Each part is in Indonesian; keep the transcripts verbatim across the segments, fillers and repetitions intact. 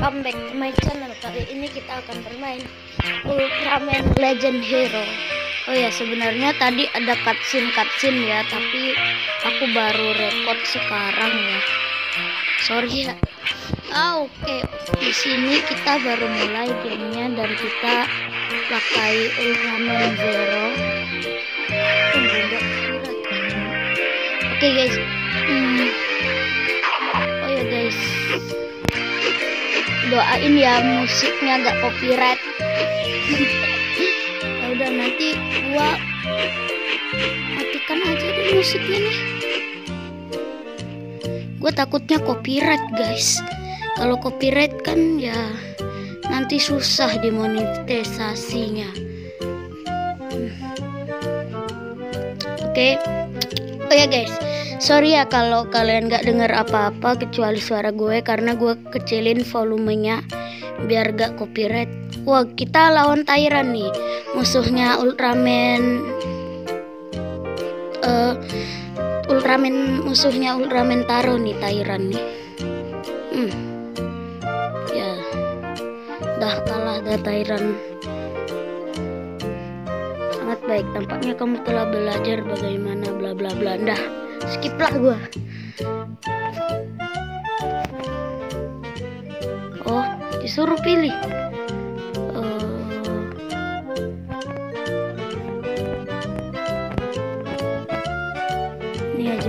welcome back to my channel. Kali ini kita akan bermain Ultraman Legend Hero. Oh ya, sebenarnya tadi ada cutscene cutscene ya, tapi aku baru record sekarang ya. Sorry ya. Ah, oke. Okay. Di sini kita baru mulai gamenya dan kita pakai Ultraman Zero. Oke okay, guys. Hmm. Oh ya guys. Doain ya musiknya gak copyright. Ya udah, nanti gua matikan aja deh musiknya nih. Gua takutnya copyright guys. Kalau copyright kan ya nanti susah dimonetisasinya. hmm. Oke okay. Oh ya guys, sorry ya kalau kalian gak dengar apa-apa kecuali suara gue, karena gue kecilin volumenya biar gak copyright. Wah, kita lawan Tyran nih, musuhnya Ultraman. Uh, Ultraman musuhnya Ultraman Taro nih, Tyran nih. Hmm. Ya, dah kalah dah Tyran. Sangat baik, tampaknya kamu telah belajar bagaimana bla bla bla. Dah, skip lah gua. Oh, disuruh pilih. Uh, ini aja.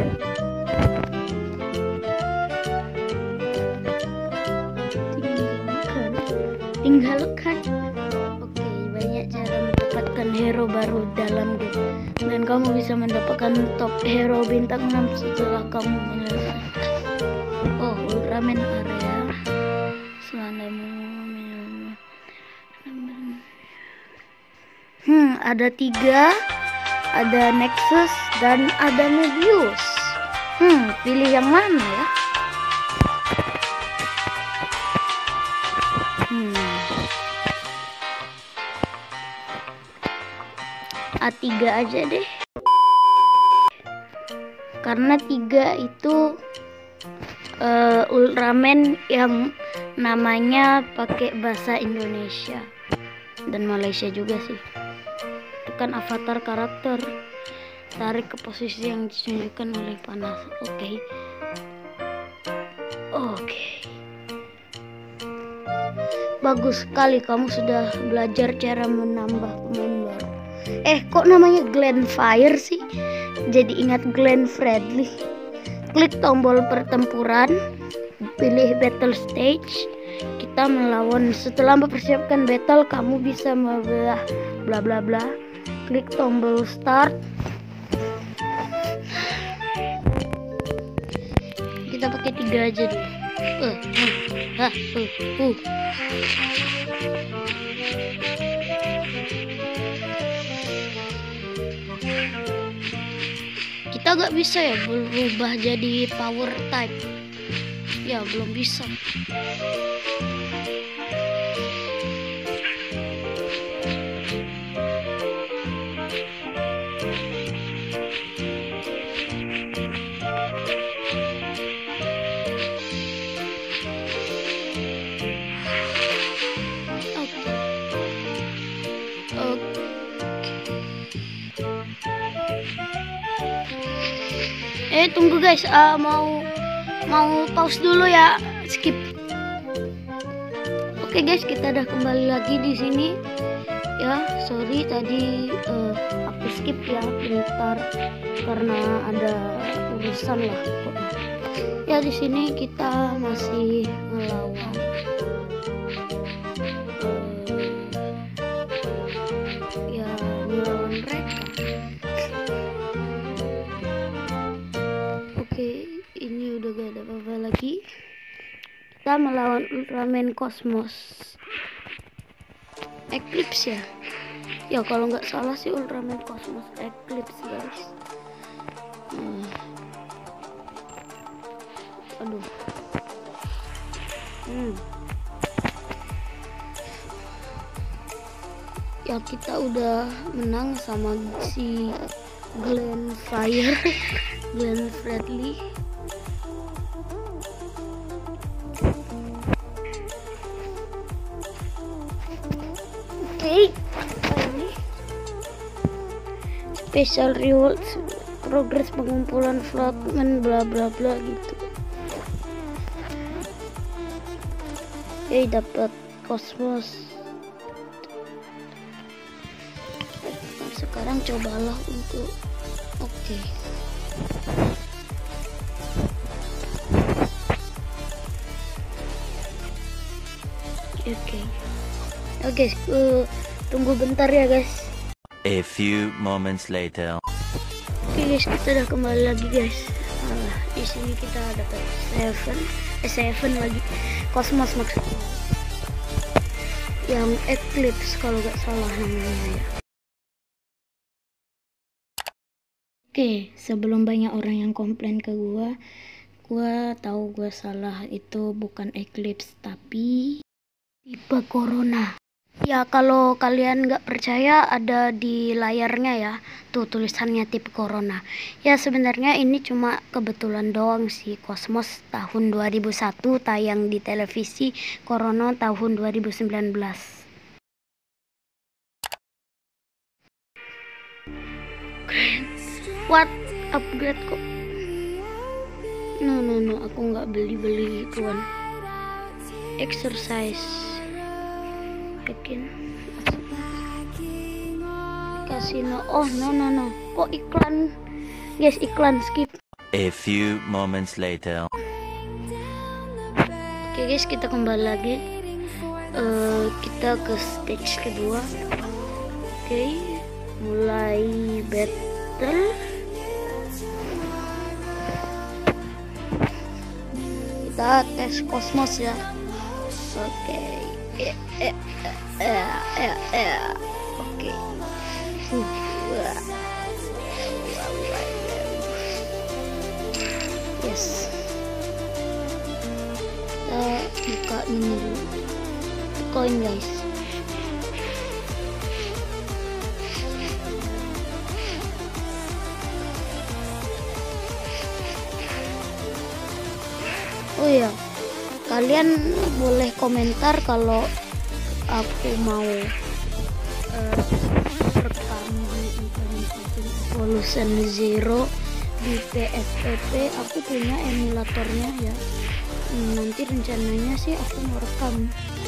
Tinggalkan, tinggalkan. Oke, banyak cara mendapatkan hero baru dalam game, dan kamu bisa mendapatkan top hero bintang enam setelah kamu menyelesaikan. Oh, Ultraman area. Hmm, ada tiga, ada Nexus dan ada Mebius. Hmm, pilih yang mana ya? Hmm. A tiga aja deh. Karena tiga itu uh, Ultraman yang namanya pakai bahasa Indonesia dan Malaysia juga sih. Tekan avatar karakter, tarik ke posisi yang ditunjukkan oleh panas. Oke. Okay. Oke. Okay. Bagus sekali, kamu sudah belajar cara menambah pemain baru. Eh, kok namanya Glenn Fire sih? Jadi ingat Glenn Fredly. Klik tombol pertempuran, pilih battle stage. Kita melawan. Setelah mempersiapkan battle, kamu bisa membelah bla bla bla. Klik tombol start. Kita pakai tiga aja dulu. Uh, uh, uh, uh, uh. Kita gak bisa ya berubah jadi power type. Ya, belum bisa. Eh, tunggu guys, uh, mau mau pause dulu ya, skip. Oke guys, kita udah kembali lagi di sini. Ya, sorry tadi uh, aku skip ya bentar karena ada urusan lah pokoknya. Ya, di sini kita masih melawan uh, ya melawan mereka. Oke, ini udah gak ada apa-apa lagi. Kita melawan Ultraman Cosmos Eclipse ya. Ya kalau nggak salah sih Ultraman Cosmos Eclipse guys. Hmm. Aduh. Hmm. Ya kita udah menang sama si Glenn Fire. Glenn Fredly. Oke, ini special rewards, progres pengumpulan fragmen bla bla bla gitu. Oke, dapat kosmos. Nah, sekarang cobalah untuk oke. Oke. Oke, uh, tunggu bentar ya guys. A few moments later. Oke guys, kita udah kembali lagi guys. Nah, di sini kita dapat seven, eh seven lagi, kosmos maksudnya. Yang Eclipse kalau gak salah namanya ya. Oke, sebelum banyak orang yang komplain ke gua, gua tahu gua salah, itu bukan Eclipse tapi tipe corona. Ya kalau kalian nggak percaya ada di layarnya ya, tuh tulisannya tipe corona. Ya sebenarnya ini cuma kebetulan doang sih. Kosmos tahun dua ribu satu tayang di televisi, corona tahun dua ribu sembilan belas. What? Upgrade kok? No no no, aku nggak beli-beli gituan. Exercise. Bikin kasino. Oh no no no, kok iklan guys, iklan, skip. A few moments later. Oke guys, kita kembali lagi. Uh, kita ke stage kedua. Oke, mulai battle. Kita tes kosmos ya. Oke. Eh, eh, eh, eh, eh. Oke. Uh, wah. Yes. Kita buka ini dulu. Koin guys. Oh iya, kalian boleh komentar kalau aku mau uh, rekam di implementasi Evolution Zero di P S P P. Aku punya emulatornya ya. Hmm, nanti rencananya sih aku mau rekam.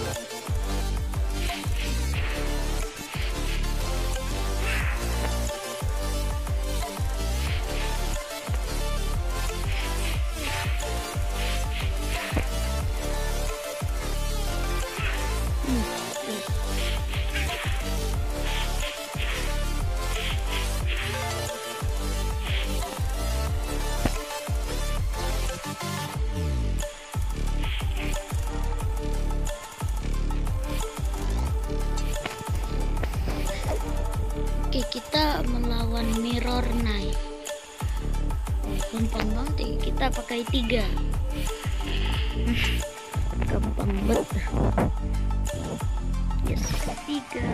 Oke, kita melawan Mirror Knight. Gampang banget, kita pakai tiga. Gampang banget. Yes, tiga.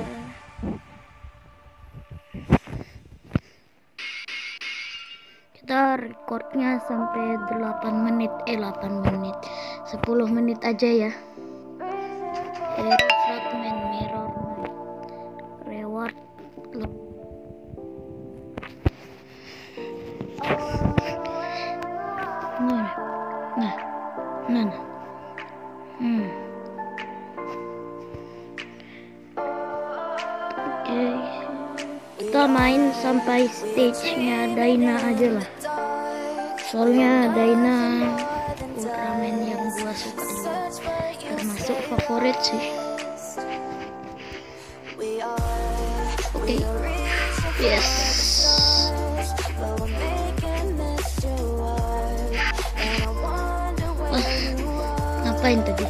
Kita recordnya sampai delapan menit, eh delapan menit, sepuluh menit aja ya. Hero Fragment Mirror Knight. Reward Nah, nah, nah, nah. Hmm. Oke, okay. Kita main sampai stage-nya Dyna aja lah. Soalnya Dyna Ultraman yang gua suka juga, termasuk favorit sih. Oke, okay. Yes. Ngapain tadi?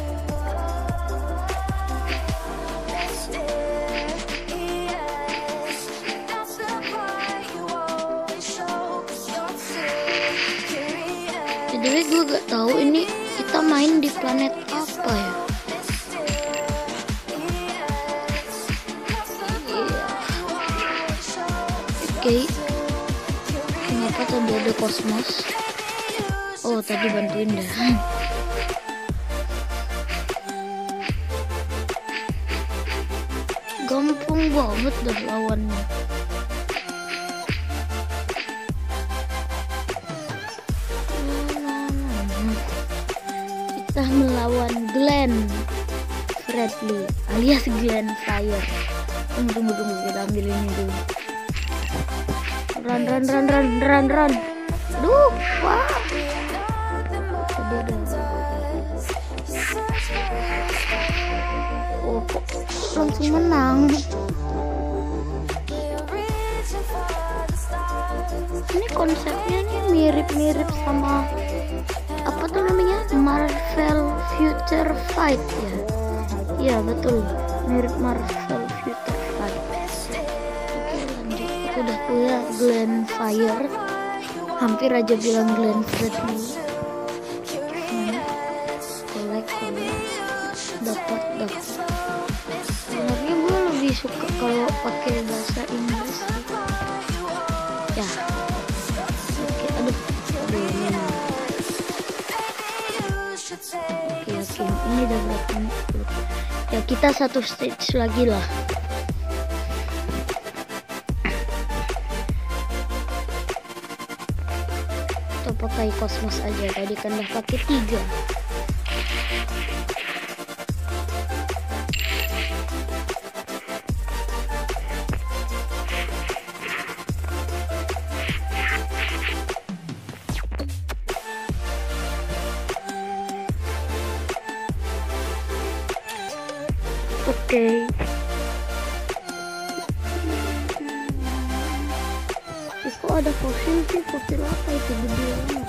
Jadi gue gak tahu ini kita main di planet apa ya. Oke, okay. Kenapa tadi ada kosmos? Oh, tadi bantuin dah. gampang banget dah lawannya. Kita melawan Glenn Fredly alias Glenn Fire. Tunggu tunggu tunggu, kita ambil ini dulu. Run run run run run run. Duh, wah. Tadi ada. Oh, kok langsung menang. Ini konsepnya nih mirip-mirip sama apa tuh namanya, Marvel Future Fight ya. Iya betul, mirip Marvel Future Fight. Oke lanjut, aku udah punya Glenn Fire. Hampir aja bilang Glenn Fredly. Hmm. Kolek kolek, dapat dapat. Sebenarnya gue lebih suka kalau pakai bahasa Inggris. Ya. Oke, aduh, aduh ini. Oke oke, ini udah berapa menit? Ya kita satu stage lagi lah. Kita pakai kosmos aja, tadi kan udah pakai tiga. Oke. Okay. Eh, kok ada fosil sih? Fosil apa itu gede banget?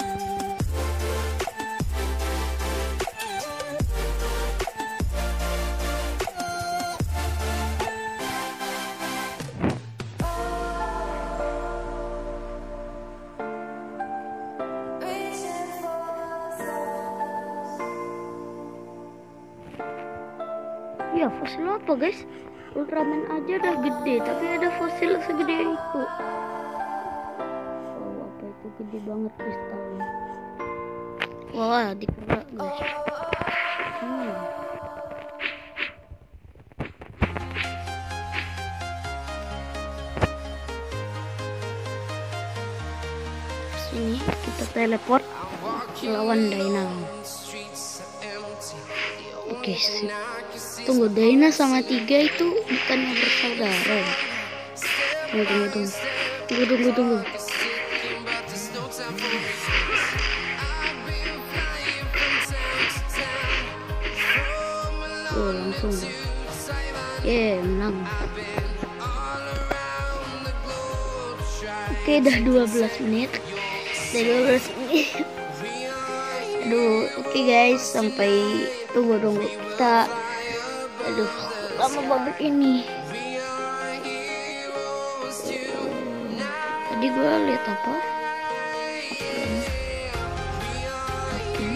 Ya fosil apa guys? Ultraman aja udah gede, tapi ada fosil segede itu. Wow, apa itu gede banget kristalnya. Wah, dikerak guys. Hmm. Sini kita teleport lawan Dynamo. Oke sip. Tunggu, Dina sama Tiga itu bukannya bersaudara? Tunggu tunggu tunggu tunggu tunggu tunggu. Oh langsung. Yeah, menang. Oke, udah dua belas menit. Udah dua belas menit. Aduh, oke okay guys, sampai tunggu tunggu kita. Aduh, lama banget ini. Tadi gue lihat apa? Oke,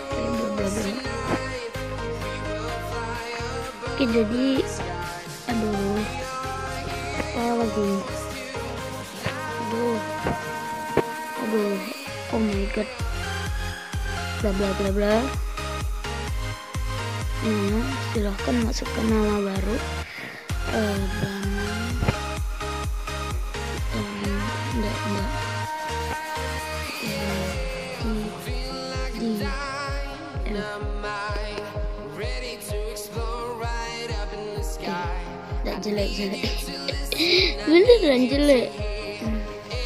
oke jadi, aduh, apa lagi? Aduh, aduh, oh my god. Bla bla bla bla. Nah, silahkan masuk ke nama baru. Uh, dan, um, enggak enggak. Uh, di di M. Enggak jelek jelek. Beneran jelek. Hmm.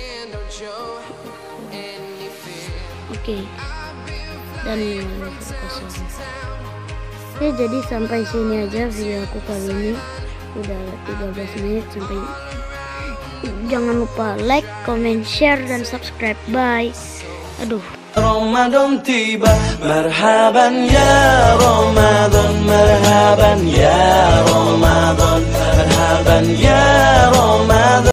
Oke. Okay. Dan kosong. Oke, jadi sampai sini aja video aku kali ini. Udah tiga belas menit. Sampai, jangan lupa like, comment, share, dan subscribe. Bye. Aduh. Ramadan tiba, marhaban ya Ramadan, marhaban ya Ramadan, marhaban ya Ramadan.